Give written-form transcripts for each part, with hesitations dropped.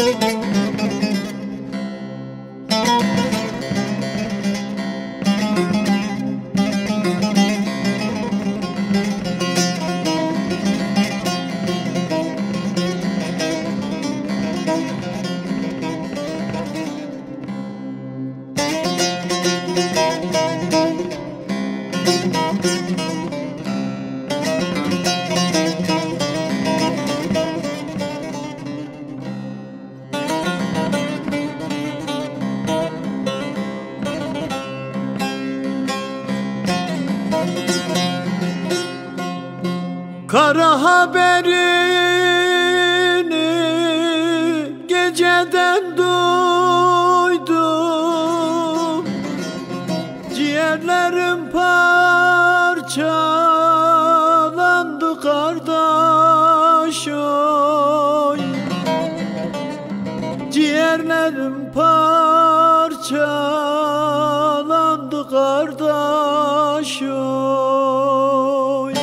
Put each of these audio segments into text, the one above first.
Kara haberini geceden duydum, ciğerlerim parçalandı kardeş oy. Ciğerlerim parçalandı kardeş oy.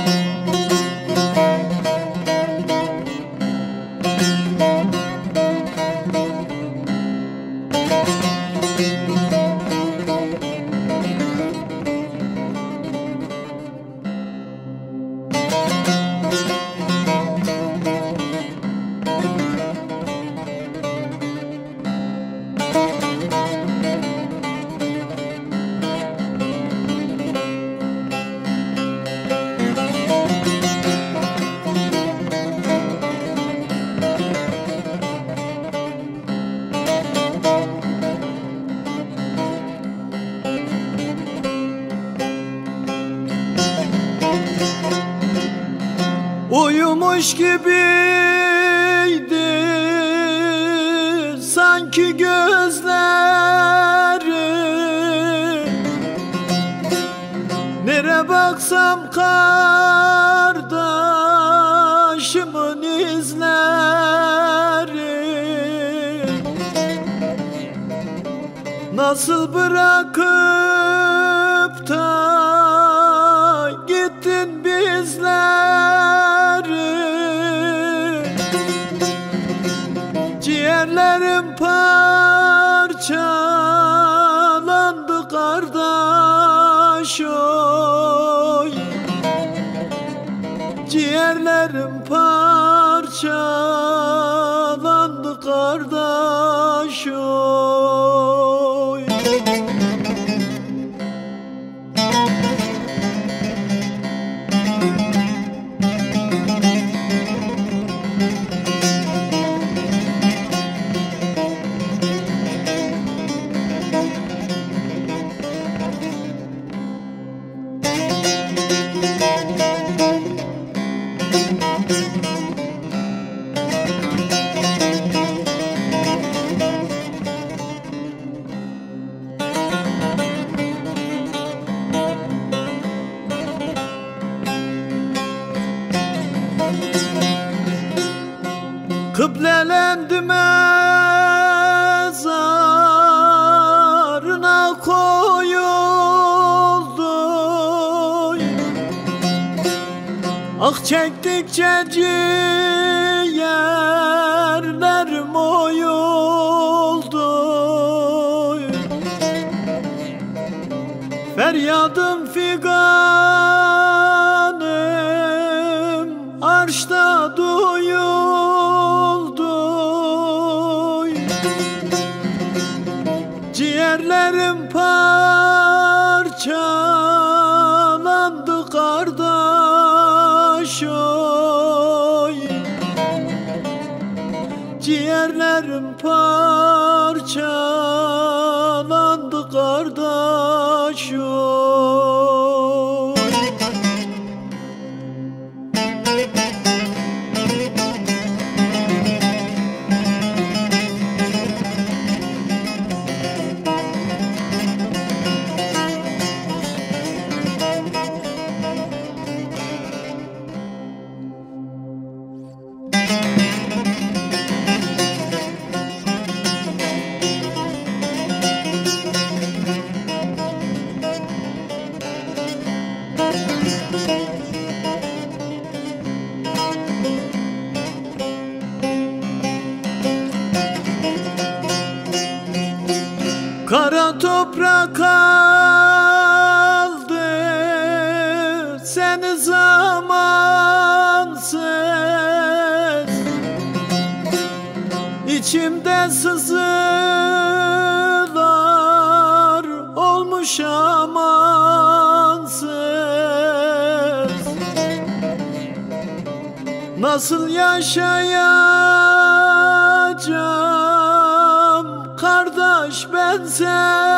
Uyumuş gibiydi sanki gözleri, nere baksam kardeşimin izleri. Nasıl bırakıp da gittin bizleri. Ciğerlerim parçalandı kardeş oy. Ciğerlerim parçalandı kardeş oy. Kıblelendi mezarına koyuldu, ah çektikçe ciğerlerim oyuldu. Feryadım figanım arşta duyuldu. Ciğerlerim parçalandı kardeş oy. Ciğerlerim parçalandı kardeş oy. toprak aldı seni zamansız. İçimde sızılar olmuş amansız. Nasıl yaşayacağım kardeş ben sen?